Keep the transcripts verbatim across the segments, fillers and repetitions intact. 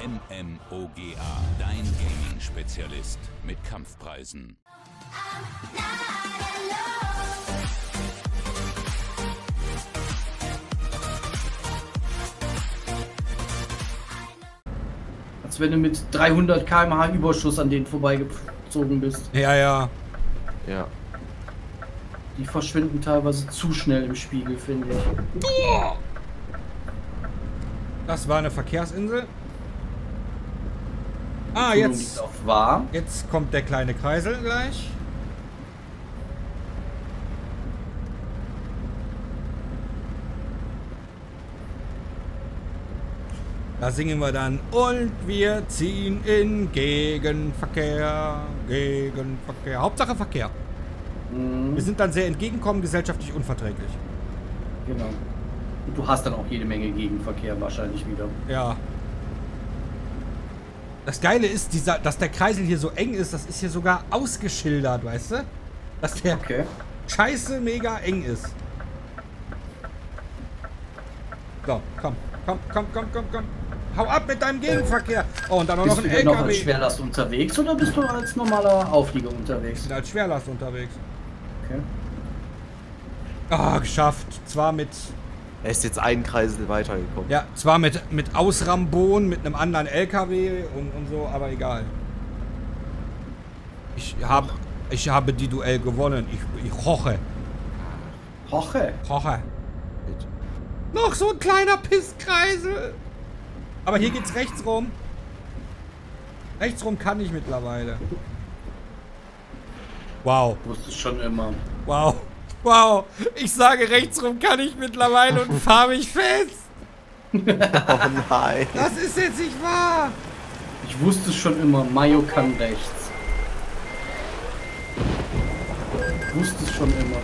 M M O G A, dein Gaming-Spezialist mit Kampfpreisen. Als wenn du mit dreihundert Kilometer pro Stunde Überschuss an denen vorbeigezogen bist. Ja, ja. Ja. Die verschwinden teilweise zu schnell im Spiegel, finde ich. Das war eine Verkehrsinsel. Ah, Betonung jetzt, liegt auf wahr. jetzt kommt der kleine Kreisel gleich. Da singen wir dann. Und wir ziehen in Gegenverkehr. Gegenverkehr. Hauptsache Verkehr. Mhm. Wir sind dann sehr entgegenkommen, gesellschaftlich unverträglich. Genau. Und du hast dann auch jede Menge Gegenverkehr wahrscheinlich wieder. Ja. Das Geile ist, dieser, dass der Kreisel hier so eng ist, das ist hier sogar ausgeschildert, weißt du? Dass der Okay. scheiße mega eng ist. So, komm, komm, komm, komm, komm, komm. Hau ab mit deinem Gegenverkehr. Oh, und dann auch noch Bist ein du denn noch L K W. als Schwerlast unterwegs oder bist du als normaler Auflieger Ich unterwegs? bin als Schwerlast unterwegs. Okay. Ah, geschafft. Zwar mit, Er ist jetzt einen Kreisel weitergekommen. ja, zwar mit, mit Ausrambon, mit einem anderen L K W und, und so, aber egal. Ich habe, ich habe die Duell gewonnen. Ich, ich hoche. Hoche. Hoche. Noch so ein kleiner Pisskreisel. Aber hier geht's rechts rum. Rechts rum kann ich mittlerweile. Wow. Du wusstest schon immer. Wow. Wow. Ich sage, rechts rum kann ich mittlerweile und fahre mich fest. Oh nein. Das ist jetzt nicht wahr. Ich wusste es schon immer, Mayo kann rechts. Ich wusste es schon immer.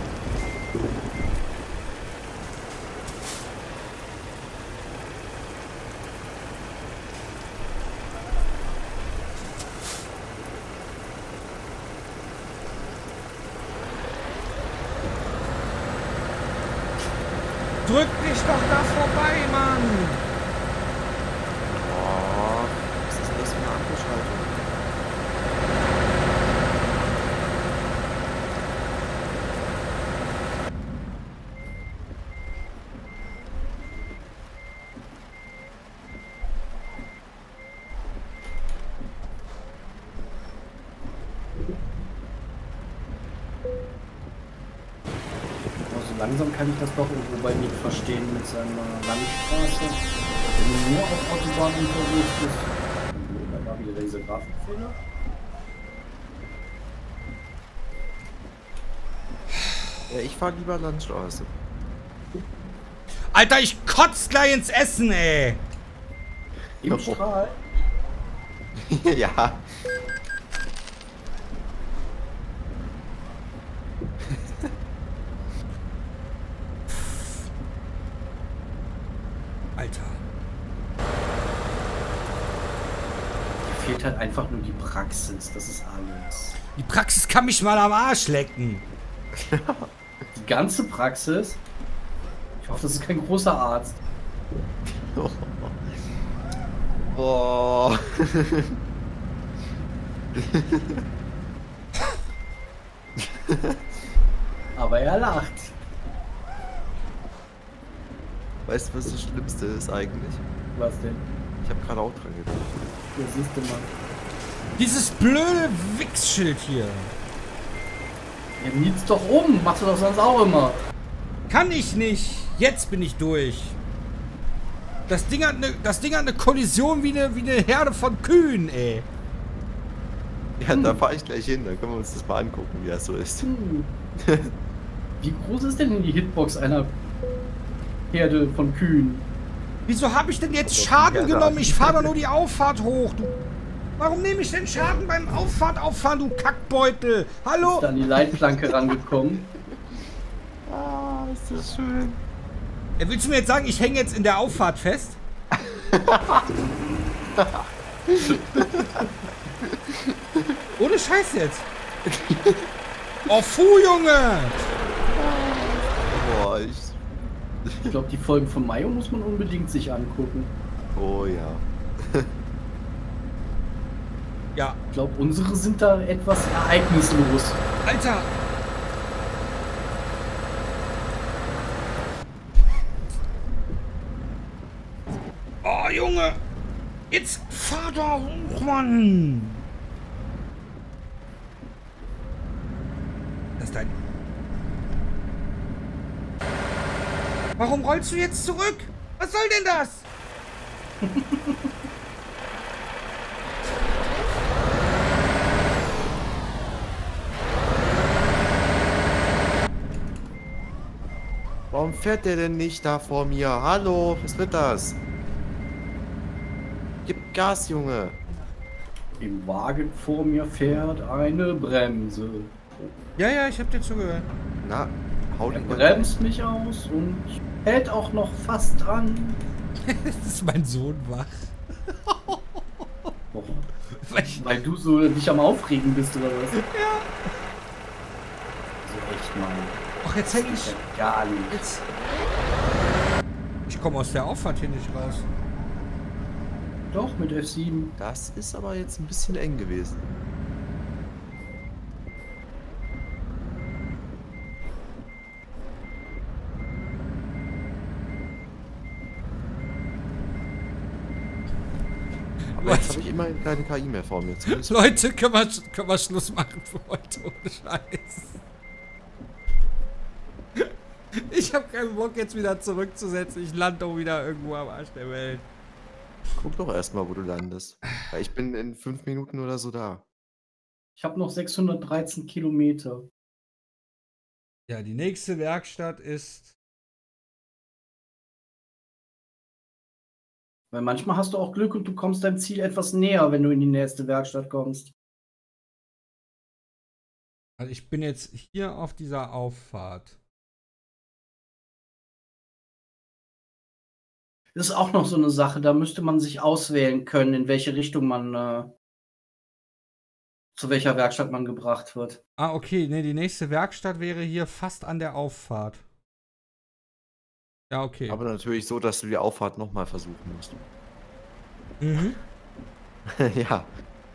Drück dich doch da vorbei, Mann. Oh, was ist denn das für eine Akkuschaltung? Also langsam kann ich das doch irgendwo bei Nick verstehen mit seiner Landstraße. Wenn du nur auf Autobahn unterwegs bist. Da war wieder dieser Grafikfehler. Ja, ich fahre lieber Landstraße. Alter, ich kotz gleich ins Essen, ey. Im Strahl. Ja. Alter. Dir fehlt halt einfach nur die Praxis. Das ist alles. Die Praxis kann mich mal am Arsch lecken. Die ganze Praxis. Ich hoffe, das ist kein großer Arzt. Oh. Oh. Aber er lacht. Weißt du, was das Schlimmste ist eigentlich? Was denn? Ich habe gerade auch dran gedacht. Hier siehst du mal. Dieses blöde Wichsschild hier. Ja, niet's doch um. Machst du doch sonst auch immer. Kann ich nicht. Jetzt bin ich durch. Das Ding hat eine, das Ding hat eine Kollision wie eine, wie eine Herde von Kühen, ey. Ja, da fahre ich gleich hin, dann können wir uns das mal angucken, wie das so ist. Hm. Wie groß ist denn die Hitbox einer Herde von Kühen? Wieso habe ich denn jetzt Also, Schaden ja, genommen? da- Ich fahre doch nur die Auffahrt hoch. Du, warum nehme ich denn Schaden beim Auffahrt auffahren, du Kackbeutel? Hallo? Ist da an die Leitplanke rangekommen? Ah, ist das schön. Äh, Willst du mir jetzt sagen, ich hänge jetzt in der Auffahrt fest? Ohne Scheiß jetzt. Oh, Fu, Junge! Boah, ich... Ich glaube, die Folgen von Mayo muss man unbedingt sich angucken. Oh ja. Ja. Ich glaube, unsere sind da etwas ereignislos. Alter! Oh, Junge! Jetzt fahr doch hoch, Mann! Das ist dein... Warum rollst du jetzt zurück? Was soll denn das? Warum fährt der denn nicht da vor mir? Hallo, was wird das? Gib Gas, Junge. Im Wagen vor mir fährt eine Bremse. Ja, ja, ich hab dir zugehört. Na, hau Er die bremst mich aus und hält auch noch fast an. Das ist mein Sohn wach. Warum? Weil ich- Weil du so dich am Aufregen bist oder was? Ja. So echt, Mann. Ach, jetzt häng Das ich... ist ja gar nicht. Jetzt... Ich komme aus der Auffahrt hier nicht raus. Doch, mit F sieben. Das ist aber jetzt ein bisschen eng gewesen. Aber jetzt habe ich immerhin keine K I mehr vor mir. Zumindest- Leute, können wir, können wir Schluss machen für heute, ohne Scheiß. Ich habe keinen Bock jetzt wieder zurückzusetzen. Ich lande doch wieder irgendwo am Arsch der Welt. Guck doch erstmal, wo du landest. Weil ich bin in fünf Minuten oder so da. Ich habe noch sechshundertdreizehn Kilometer. Ja, die nächste Werkstatt ist... Weil manchmal hast du auch Glück und du kommst deinem Ziel etwas näher, wenn du in die nächste Werkstatt kommst. Also ich bin jetzt hier auf dieser Auffahrt. Das ist auch noch so eine Sache, da müsste man sich auswählen können, in welche Richtung man, äh, zu welcher Werkstatt man gebracht wird. Ah, okay. Ne, die nächste Werkstatt wäre hier fast an der Auffahrt. Ja, okay. Aber natürlich so, dass du die Auffahrt nochmal versuchen musst. Mhm. Ja.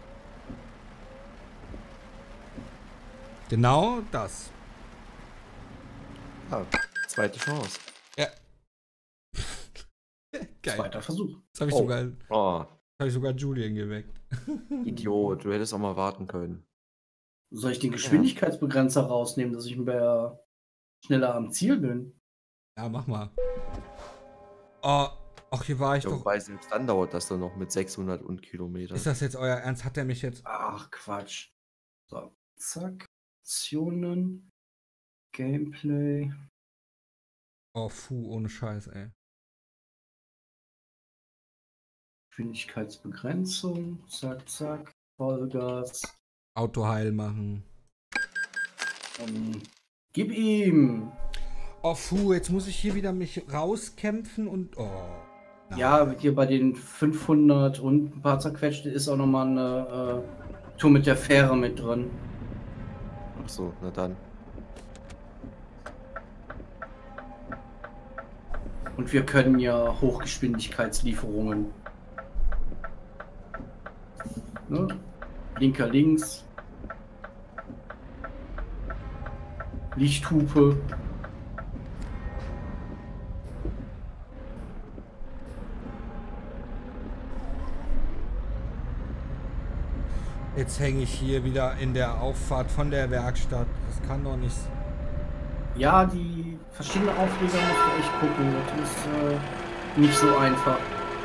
Genau das. ja. Zweite Chance. Ja. Geil. Zweiter Versuch. Jetzt habe ich, Oh. sogar, Oh, hab ich sogar Julian geweckt. Idiot, du hättest auch mal warten können. Soll ich den Geschwindigkeitsbegrenzer rausnehmen, dass ich mehr schneller am Ziel bin? Ja, mach mal. Oh, ach, hier war ich Ja, doch. wobei selbst dann dauert das dann noch mit sechshundert und Kilometern. Ist das jetzt euer Ernst? Hat der mich jetzt... Ach, Quatsch. So, zack. Aktionen. Gameplay. Oh, puh, ohne Scheiß, ey. Geschwindigkeitsbegrenzung. Zack, zack. Vollgas. Auto heil machen. Um, gib ihm! Oh, puh, jetzt muss ich hier wieder mich rauskämpfen und... Oh. Nein. Ja, hier bei den fünfhundert und ein paar zerquetschte ist auch nochmal eine äh, Tour mit der Fähre mit drin. Ach so, na dann. Und wir können ja Hochgeschwindigkeitslieferungen. Ne? Linker links. Lichthupe. Jetzt hänge ich hier wieder in der Auffahrt von der Werkstatt. Das kann doch nicht... Ja, die verschiedenen Aufreger musst du echt gucken. Das ist äh, nicht so einfach.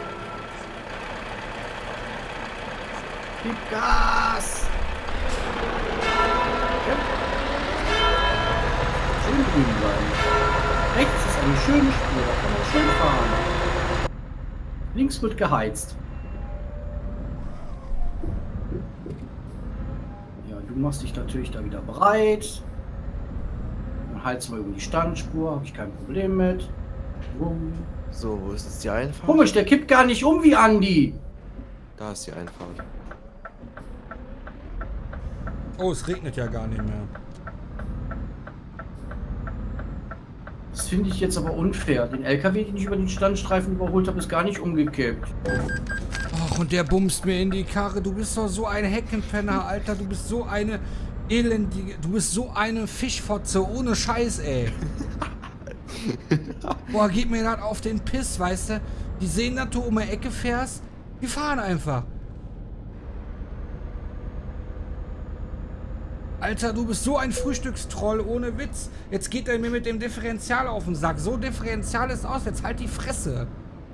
Gib Gas! Ja. Schön grün bleiben. Rechts ist eine schöne Spur, da kann man schön fahren. Links wird geheizt. Ja, du machst dich natürlich da wieder bereit. Dann heizen wir über die Standspur, habe ich kein Problem mit. Bumm. So, wo ist jetzt die Einfahrt? Komisch, der kippt gar nicht um wie Andi. Da ist die Einfahrt. Oh, es regnet ja gar nicht mehr. Das finde ich jetzt aber unfair. Den L K W, den ich über den Standstreifen überholt habe, ist gar nicht umgekippt. Ach, Ach, und der bumst mir in die Karre. Du bist doch so ein Heckenpenner, Alter. Du bist so eine elendige... Du bist so eine Fischfotze. Ohne Scheiß, ey. Boah, gib mir das auf den Piss, weißt du? Die sehen, dass du um die Ecke fährst. Die fahren einfach. Alter, du bist so ein Frühstückstroll, ohne Witz. Jetzt geht er mir mit dem Differential auf den Sack. So Differential ist aus. Jetzt halt die Fresse.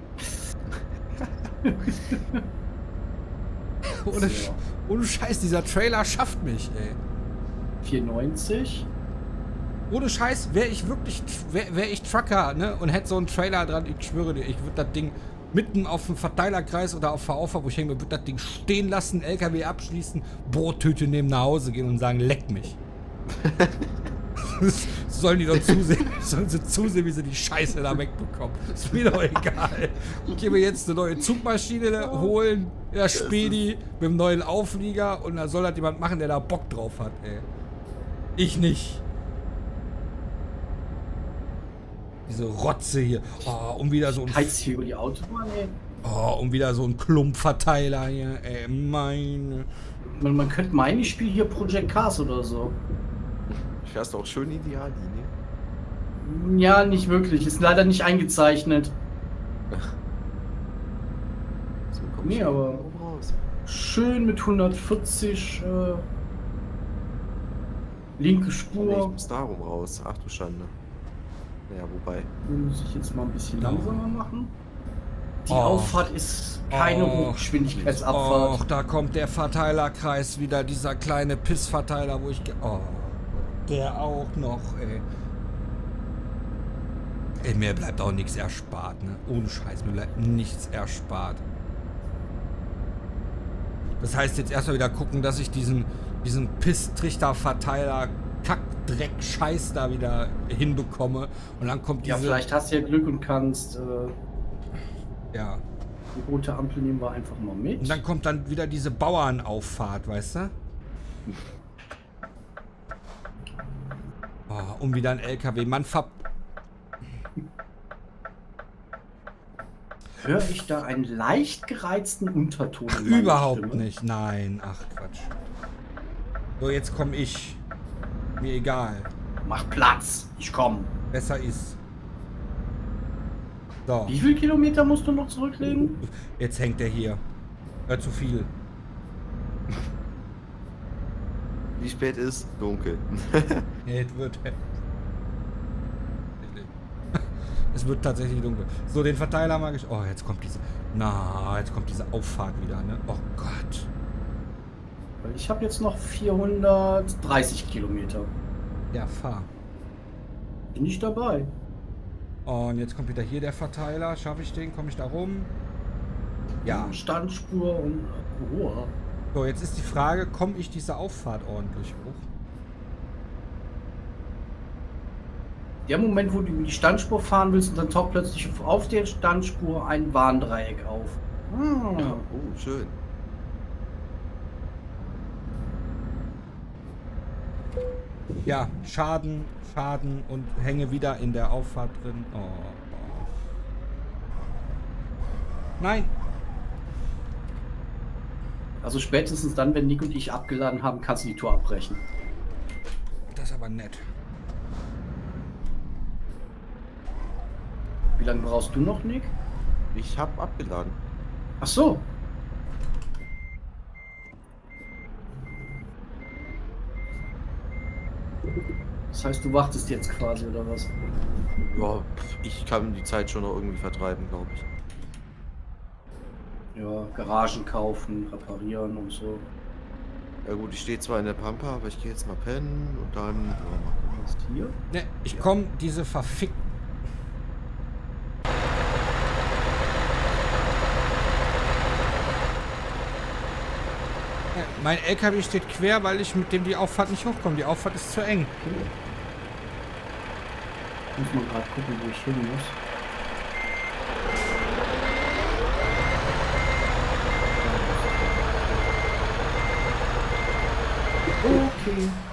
ohne, Sch ohne Scheiß, dieser Trailer schafft mich, ey. vierundneunzig. Ohne Scheiß, wäre ich wirklich, wäre wär ich Trucker, ne, und hätte so einen Trailer dran, ich schwöre dir, ich würde das Ding mitten auf dem Verteilerkreis oder auf der Auffahrt, wo ich hänge, würde das Ding stehen lassen, L K W abschließen, Brottüte nehmen, nach Hause gehen und sagen, leck mich. Sollen die doch zusehen, sollen sie zusehen, wie sie die Scheiße da wegbekommen. Ist mir doch egal. Ich gehe mir jetzt eine neue Zugmaschine holen, ja, Spedi, mit einem neuen Auflieger, und da soll das jemand machen, der da Bock drauf hat, ey. Ich nicht. Diese Rotze hier. Oh, und wieder so ein... Heizt hier über die Autobahn, ey. Oh, und wieder so ein Klumpverteiler hier, ey, meine... Man, man könnte meinen, ich spiele hier Project Cars oder so. Fährst du auch schön Ideallinie? Ja, nicht wirklich. Ist leider nicht eingezeichnet. So, komm Nee, schön aber- oben raus. Schön mit hundertvierzig. Äh, linke Nee, ich Spur. muss da rum raus. Ach du Schande. Naja, wobei. Muss ich jetzt mal ein bisschen langsamer machen. Die Oh. Auffahrt ist keine Oh. Hochgeschwindigkeitsabfahrt. Och, da kommt der Verteilerkreis wieder, dieser kleine Pissverteiler, wo ich... ge- Oh, der auch noch, ey. Ey, mir bleibt auch nichts erspart, ne? Ohne Scheiß, mir bleibt nichts erspart. Das heißt, jetzt erstmal wieder gucken, dass ich diesen, diesen Pisstrichterverteiler, Kackdreck, Scheiß da wieder hinbekomme. Und dann kommt diese... Ja, vielleicht hast du ja Glück und kannst äh, Ja. die rote Ampel nehmen wir einfach mal mit. Und dann kommt dann wieder diese Bauernauffahrt, weißt du? Oh, und wieder ein L K W. Man ver... Höre ich da einen leicht gereizten Unterton? in meiner Überhaupt Stimme? nicht. Nein. Ach, Quatsch. So, jetzt komme ich. Mir egal. Mach Platz, ich komm. Besser ist. So. Wie viel Kilometer musst du noch zurücklegen? Jetzt hängt er hier. Hört zu viel. Wie spät ist? Dunkel. Nee, es wird... Es wird tatsächlich dunkel. So, den Verteiler mag ich... Oh, jetzt kommt diese... Na, jetzt kommt diese Auffahrt wieder, ne? Oh Gott. Weil ich habe jetzt noch vierhundertdreißig Kilometer. Ja, fahr. Bin ich dabei. Und jetzt kommt wieder hier der Verteiler. Schaffe ich den? Komme ich da rum? Ja. Standspur und... Oh. So, jetzt ist die Frage, komme ich diese Auffahrt ordentlich hoch? Der Moment, wo du in die Standspur fahren willst und dann taucht plötzlich auf der Standspur ein Warndreieck auf. Ah. Oh, schön. Ja, Schaden, Schaden und hänge wieder in der Auffahrt drin. Oh, oh. Nein. Also spätestens dann, wenn Nick und ich abgeladen haben, kannst du die Tour abbrechen. Das ist aber nett. Wie lange brauchst du noch, Nick? Ich hab abgeladen. Ach so. Das heißt, du wartest jetzt quasi, oder was? Ja, pf, ich kann die Zeit schon noch irgendwie vertreiben, glaube ich. Ja, Garagen kaufen, reparieren und so. Ja gut, ich stehe zwar in der Pampa, aber ich gehe jetzt mal pennen und dann... Ja, mal gucken. Was hier? Ne, ich komme diese verfick... Ja, mein L K W steht quer, weil ich mit dem die Auffahrt nicht hochkomme. Die Auffahrt ist zu eng. Muss man gerade gucken, wo ich hin muss. Okay.